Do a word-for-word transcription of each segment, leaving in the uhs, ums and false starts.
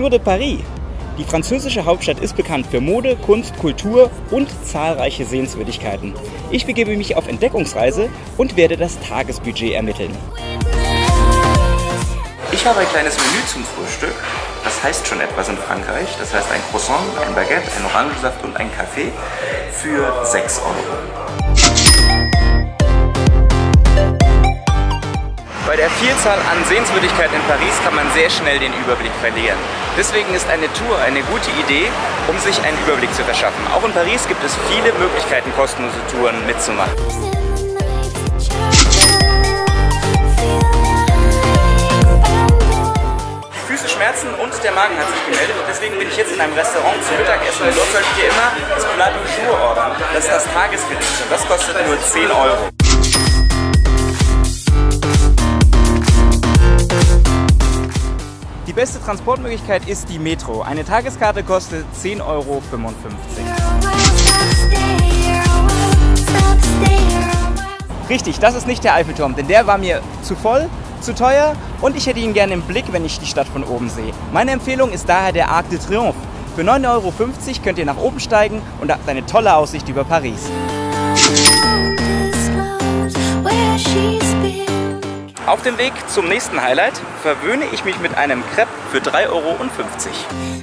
Bonjour de Paris! Die französische Hauptstadt ist bekannt für Mode, Kunst, Kultur und zahlreiche Sehenswürdigkeiten. Ich begebe mich auf Entdeckungsreise und werde das Tagesbudget ermitteln. Ich habe ein kleines Menü zum Frühstück. Das heißt schon etwas in Frankreich. Das heißt ein Croissant, ein Baguette, ein Orangensaft und ein Kaffee für sechs Euro. Bei der Vielzahl an Sehenswürdigkeiten in Paris kann man sehr schnell den Überblick verlieren. Deswegen ist eine Tour eine gute Idee, um sich einen Überblick zu verschaffen. Auch in Paris gibt es viele Möglichkeiten, kostenlose Touren mitzumachen. Die Füße schmerzen und der Magen hat sich gemeldet. Deswegen bin ich jetzt in einem Restaurant zum Mittagessen. Und dort solltet ihr immer das Plat du jour ordern. Das ist das Tagesgericht und das kostet nur zehn Euro. Die beste Transportmöglichkeit ist die Metro. Eine Tageskarte kostet zehn Euro fünfundfünfzig. Richtig, das ist nicht der Eiffelturm, denn der war mir zu voll, zu teuer und ich hätte ihn gerne im Blick, wenn ich die Stadt von oben sehe. Meine Empfehlung ist daher der Arc de Triomphe. Für neun Euro fünfzig könnt ihr nach oben steigen und habt eine tolle Aussicht über Paris. Auf dem Weg zum nächsten Highlight verwöhne ich mich mit einem Crepe für drei Euro fünfzig.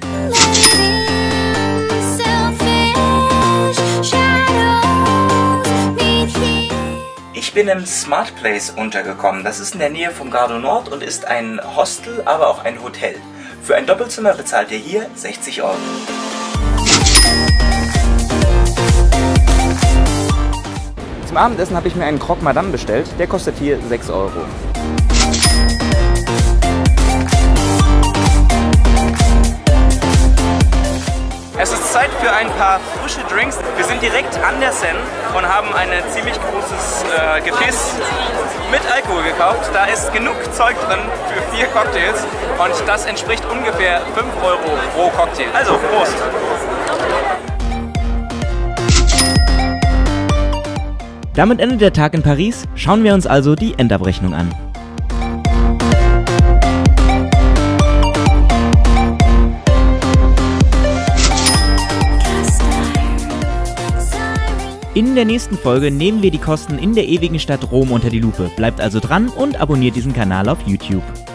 Ich bin im Smart Place untergekommen. Das ist in der Nähe vom Gare du Nord und ist ein Hostel, aber auch ein Hotel. Für ein Doppelzimmer bezahlt ihr hier sechzig Euro. Zum Abendessen habe ich mir einen Croque Madame bestellt. Der kostet hier sechs Euro. Es ist Zeit für ein paar frische Drinks. Wir sind direkt an der Seine und haben ein ziemlich großes äh, Gefäß mit Alkohol gekauft. Da ist genug Zeug drin für vier Cocktails und das entspricht ungefähr fünf Euro pro Cocktail. Also, Prost! Damit endet der Tag in Paris. Schauen wir uns also die Endabrechnung an. In der nächsten Folge nehmen wir die Kosten in der ewigen Stadt Rom unter die Lupe. Bleibt also dran und abonniert diesen Kanal auf YouTube.